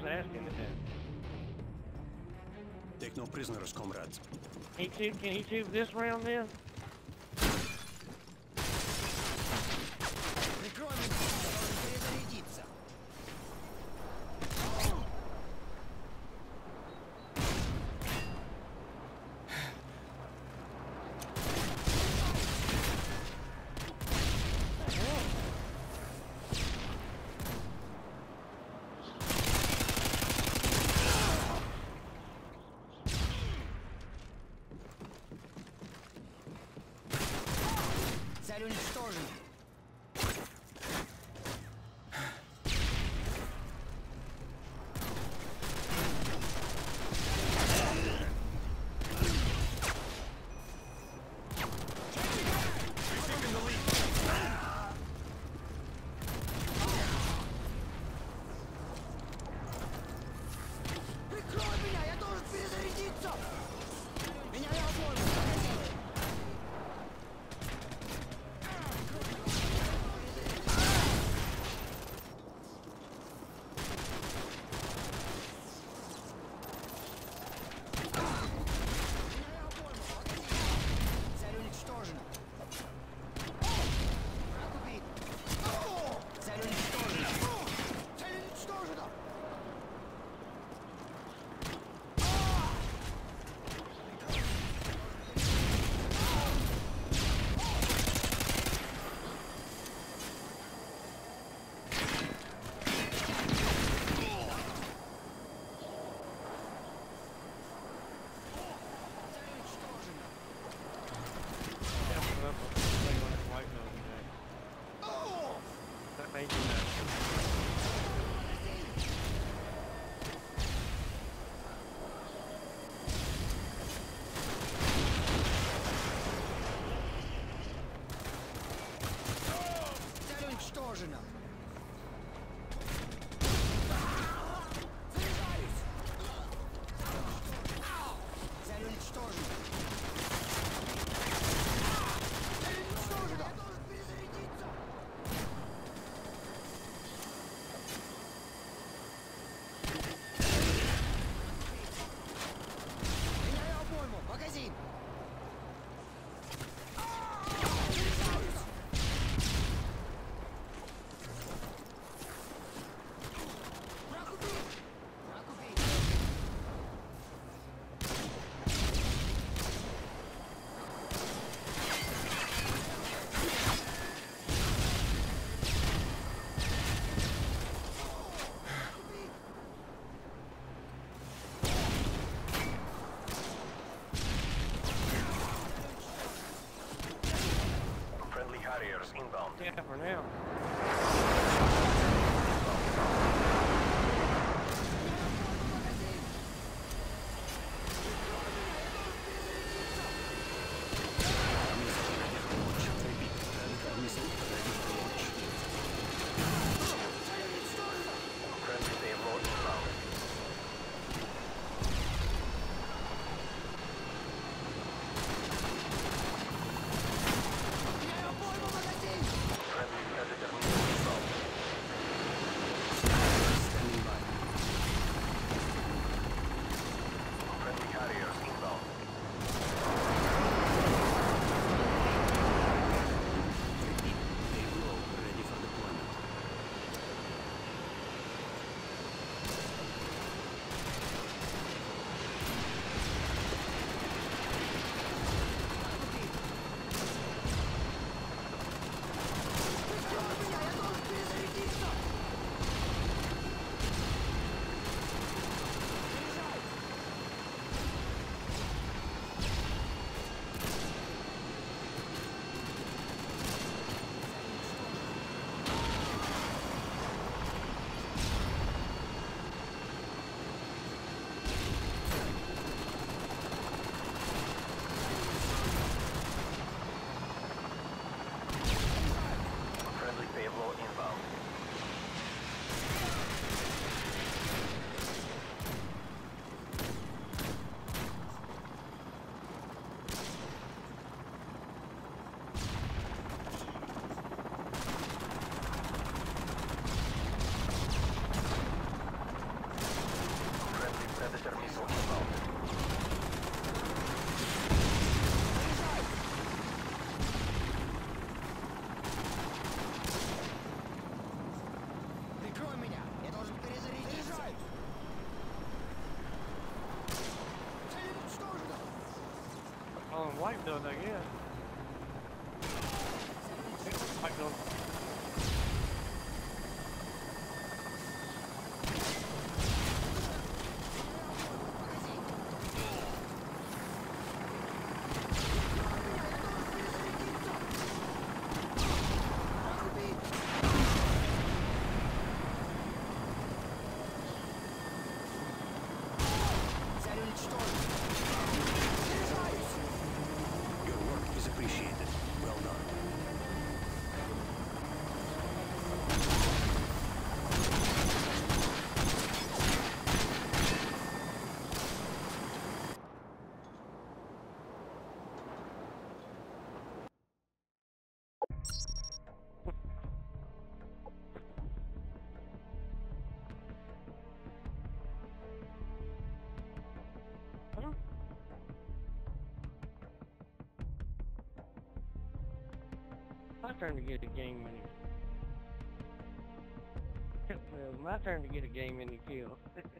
asking it then. Take no prisoners, comrades. Can he tube this round then? Цель уничтожена. Прикрой меня, я должен перезарядиться! Меня не обоим! Цель уничтожена. Враг убит. Цель уничтожена. Цель уничтожена. That made you mad. Цель уничтожена. Цель уничтожена. Цель уничтожена. Я должен перезарядиться. Меняю обойму. Магазин. Заряжаюсь. Враг убит. Враг убит. Friendly Harriers inbound. Yeah, for now. Friendly payload inbound. Меняю обойму. Магазин. Friendly Predator missile inbound. doing, I guess. It looks like those. Цель уничтожена. Заряжаюсь. Your work is appreciated. Well done. Huh? My turn to get a game mini. Well, my turn to get a game mini kill.